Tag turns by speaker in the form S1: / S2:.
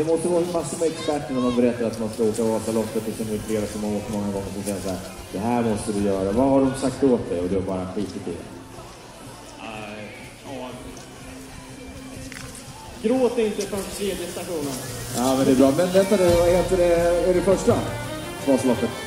S1: Det måste vara massor med experter när man berättar att man ska åka Vasaloppet och sen flera som har åkt många gånger och säger så här: det här måste du göra. Vad har de sagt åt dig? Och du har bara skitit i det.
S2: Gråt inte från tredje stationen.
S1: Ja, men det är bra. Men vänta nu, vad heter det? Är det första Vasaloppet?